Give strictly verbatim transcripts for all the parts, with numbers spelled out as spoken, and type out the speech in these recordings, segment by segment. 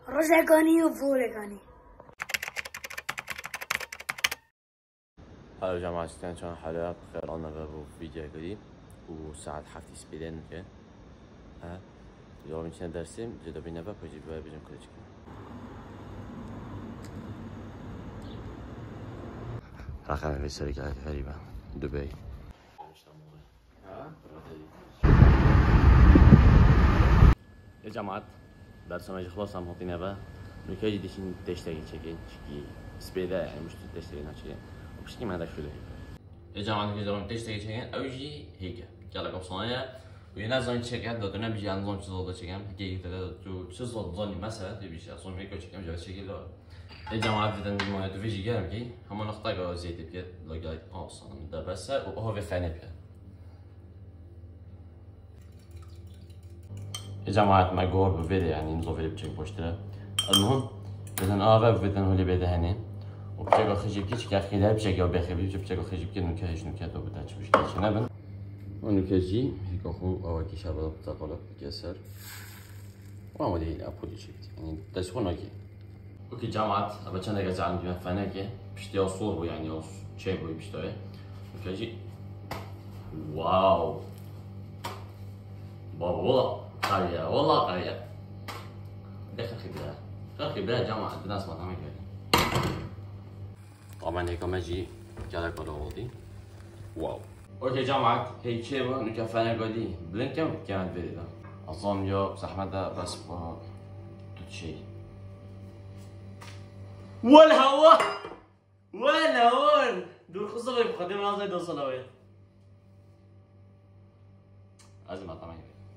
روزگانی و فورگانی. هلا جماعة كان كان حلقة بخير أنا بابو فيديو قديم وساعة حفتي سبيلين كان ها اليوم إن شاء درسي جدا بينا باب وجيب باب بيجون كل شيء رقم في شركة غريبة دبي يا جماعة درسنا يجي خلاص هم حاطين بقى نكاي ديشين تشتغل شيء شيء سبيدا يعني مش تشتغل ناشية وبشكل ما هذا شو له يا جماعة نكاي زمان تشتغل شيء أو يجي هيك كلا قبصانية وينازل شيء هذا دونا بيجي عن زون شو شيء كم هيك كذا شو شو زون زوني مثلا تبي شيء زون هيك شيء كم جالس شيء لا يا جماعة بدنا ما تفيجي كم كي هم نختار زيت بكت لقيت أصلا ده بس وهو في فني بكت يا جماعة ما جور بفيديو يعني نزوف اللي بتشيك بوشتله المهم بدنا آوه بدنا هو اللي بده هني وبتشيك خشيب كيش كأخي لا بتشيك أو بخبي بتشيك خشيب كده نكهش نكهته بتاعش بوشتله شنبن ونكهجي هيك أخو أو كي شابه بتقلب بكسر وما دي أبودي شيء يعني تسخن أكيد اوكي جماعة أبى كنا جالس على مجمع فناكة بشتي أصور يعني أص شيء بوي بشتوي اوكي واو بابا والله قرية والله قرية دخل خبرة دخل خبرة جماعة الناس ما تعمل كذا طبعا هيك ما جي جالك ولا غلطي واو اوكي جماعة هيك شيء بقى نكفينا قدي بلين كم كمان فيديو أظن يو زحمة بس با توت شيء والهواء والهواء دور خصوصا في مقدمة نازل دو صلوات لازم أطمع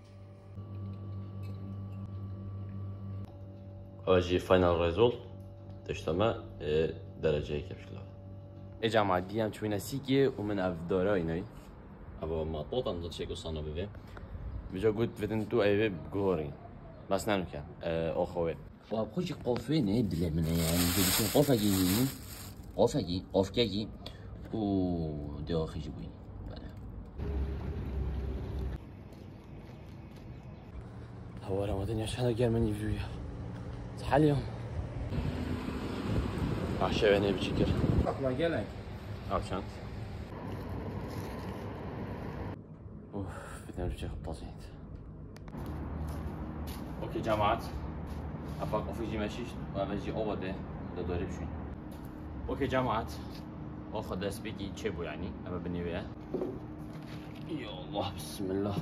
أجي فاينل ريزولت تشتمع درجة هيك بشكل يا جماعة ديام شوينا سيكي ومن أفدارا إناي أبا ما طوطا نزل شيء قصانا بيه بيجا قلت فتن تو أيوة بقهورين بس نعم كان أخوي وابخوش قفه نه بله منه يعني بيجي قفه جيني قفه جي قفه جي و ده خيجي بوين بله هو لما الدنيا شحال جرماني فيويا صحال اليوم عشاء يعني بشكل اطلع قالك عشان اوف بدنا نرجع خطازين اوكي جماعة افاق افيجي ماشيش وافيجي اوضه ده دوري بشوين اوكي جماعة اخذ سبيكي تشيبو يعني اما بالنيوية يا الله بسم الله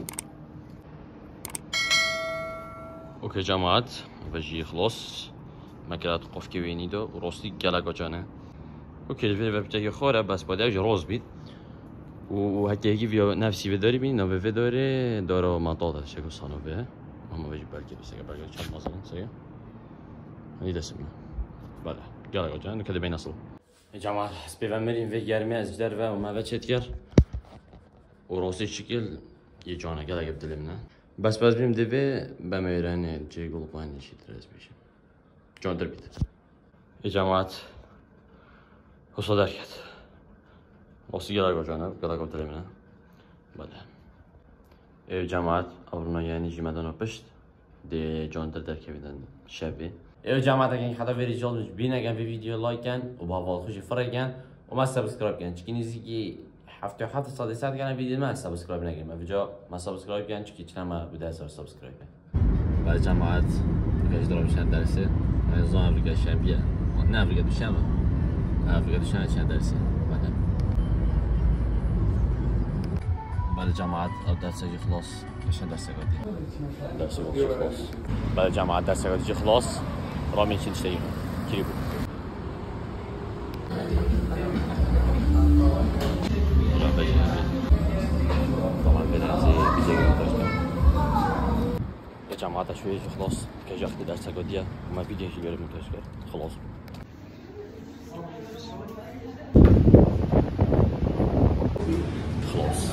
اوكي جماعة افيجي خلاص مكرات قفكي ويني دو وروستي جالاقو جانا اوكي الفيديو بتاعي خوره بس باید اجي روز بيت وهكي هيك فيديو نفسي بداري بين نو في دوري دورو منطقة شكو صانو به هم بيجي بالكي بس اجي بالكي شو مثلا سيا هني دسمنا بله جالاقو جانا كده بين اصل يا جماعة سبيفا مرين في جرمي از جدر وما بتشت كر وروسي شكل يجانا جالاقو بدلمنا بس بس بيم دبي بميراني جي قلباني شي ترز بيش جون دربيت يا جماعة وصل دركت روسي جالاقو جانا جالاقو بدلمنا بله يا جماعة أورنا يعني جمادنا بشت دي جون در دركي بدن شبي يا جماعة كان حدا في رجال مش بينا كان في فيديو لايك كان وبابا خوش فرق كان وما سبسكرايب كان چكي نزيكي حفتي حتى صادي ساعت كان فيديو ما سبسكرايب نكن ما فيديو ما سبسكرايب كان چكي چنا ما بده سبسكرايب كان بعد جماعة كاش ضرب شان درسه من زون افريقيا شامبيون نه افريقيا دوشنبه افريقيا دوشنبه شان درسه بعد بعد جماعة درسه خلاص عشان درسه قدي درسه خلاص بعد جماعة درسه قدي خلاص رامي چین شتایی کریبو طبعا بنزي بيجي يا جماعة شوية خلاص كجا اخذ درس قدية وما فيديو يجي غير من كشكر خلاص خلاص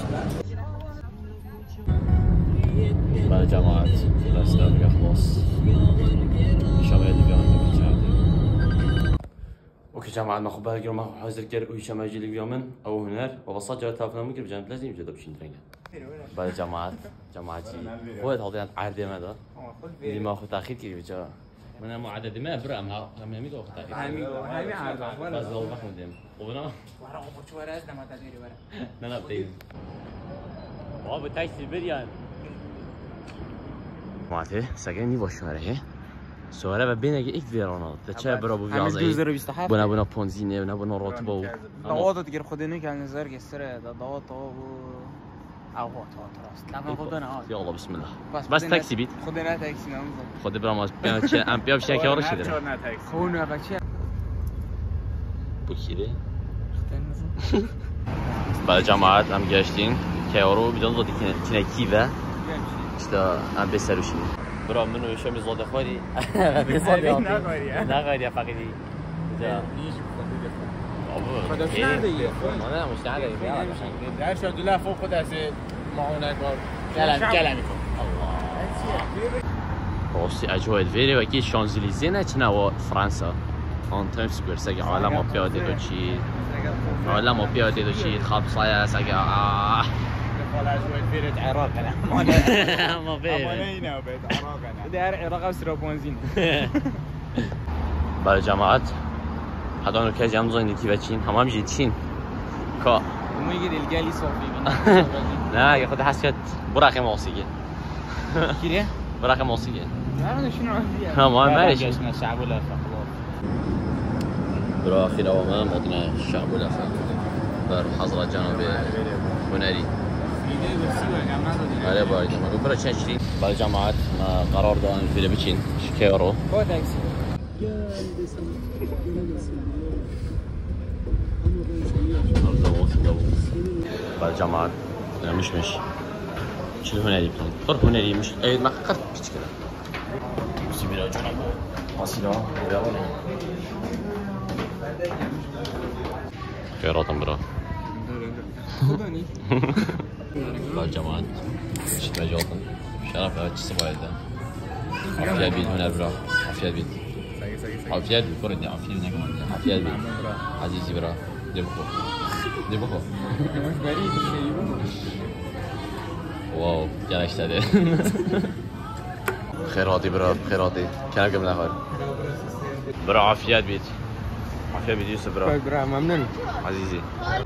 بعد جماعة درس قدية خلاص شامل اليوم اوكي جماعة ما خبر اليوم ما حاضر كر وش ما يجي اليوم او هنر وبصات جرى تلفون ممكن بجانب لازم يجي دبشين درينجا بعد جماعة جماعتي هو هذا عادي ما ده اللي ما أخذ تأخير كذي بجا من معدد ما برام ها هم يميدو خطأ همین همین عرض احوال باز دو وقت مدیم وبنا ورا قبر شو راز نما تدري ورا نه نه بتیم بابا تاکسی بریان معته سگنی با شهره سواره و بین اگه ایک ویرانه ده چه برا بو ویازایی بنا بنا پونزینه بنا بنا راتبه و دوات دیگر خودی نکن نظر گستره دوات و اوقات راست لما خودنا يلا بسم الله بس تاكسي بيت خودنا تاكسي نام خود برام از بیام چه ام بیام شکی آرش شده خونه بچه بکیره بعد جماعت هم گشتین که رو بدون زودی کنه کیوه اشتا ام بسروشیم برام منو شمی زاده خوری بسازی نگاری فقیدی جا خدا شنده دیگه ما نه مش نداری در شد لا فوق خود از معونه کار کلام کلامی کن راستی اجواء الفيري واكيد شانزليزيه نتنا و فرنسا اون تايم سكوير ساقي عالم بياده دو شي عالم بياده دو شي خمسة ساقي اه قال اجواء الفيري العراق انا ما فيه امانينا وبيت عراق انا داير عراق اسرا بنزين برای جماعت حدانو که جمع زنی کی بچین هم هم جیتشین کا میگه دلگلی صافی نه یه خود حسیت براخ موسیقی کیه براخ موسیقی نه شنو عندي ها ما مالش اسمه الشعب ولا خلاص برا اخيرا وما مضنا الشعب ولا بر حضرة جنوب هنري هلا بايد ما قبل تشتري بالجامعات ما قرار دان في بچين شكيرو هو تاكسي بالجامعات مش مش شو هنري بلان قرب هنري مش اي ما قرب بيش كده بس بيرا جنوب ماسيلا بيرا خيرات برا بالجامعات شت مجالكم شرف هذا الشيء وايد عافية بيت هنا برا عافية بيت عافية بيت كردي عافية بيت عافية بيت عزيزي برا دبخو دبخو مش بريد واو جانا اشتاده خيراتي برا خيراتي كان قبل نهار برا عافية بيت عافية بيت يوسف برا برا ممنون عزيزي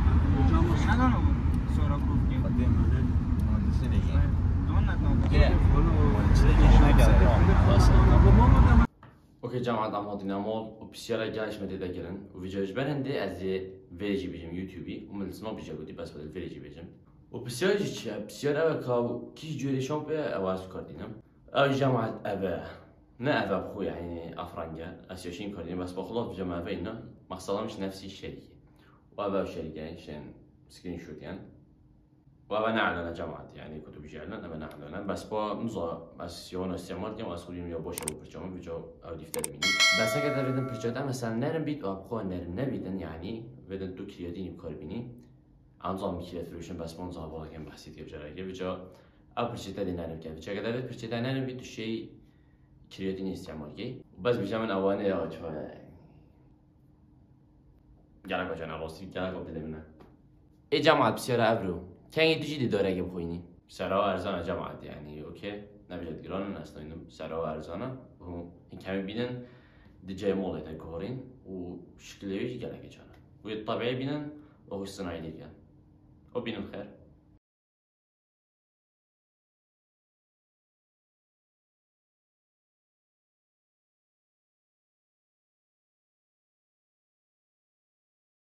اوكي جامعة عمود نامول وبسيارة جايش مديدة جرن وفيديوش برندي از فيجي بيجم يوتيوبي ومن سنو بيجي قدي بس بدل فيجي بيجم وبسيارة جيتش بسيارة كاو كي جوري شامبي اواز كاردينم او جامعة ابا نا ابا بخو يعني افرنجا اسيوشين كاردين بس بخلاف جامعة بينا مقصدها مش نفسي الشركة وابا الشركة يعني شان سكرين شوت يعني وابا نعلن جامعة يعني كتب جعلن ابا نعلن بس با نزا اسيون استعمال كم اسخوليم يا باشه وبرجام بجا او ديفتر مني بس اگر بدن برجادا مثلا نرم بيت او بخو نرم نبيدن يعني بدن تو كرياتين بكاربيني انظام ميكريات فلوشن بس با نزا بالا كم بحثيت يبجرا بجا او برجادا دي نرم كم بجا اگر برجادا نرم بيت شيء كرياتين استعمال كي بس بجا من اوانه يا جوا جانا كجانا راسي جانا قبل منه اي جامعة بسيارة ابرو كان يدوجي داره اگه بخوینی سرا و ارزانه جماعت يعني اوكي نبجد گران اصلا اینو سرا و ارزانه و این کمی بینن دجای مولای تا کارین و شکلیوی گله که جانه و طبیعی بینن و صناعی دیگه و بینم خیر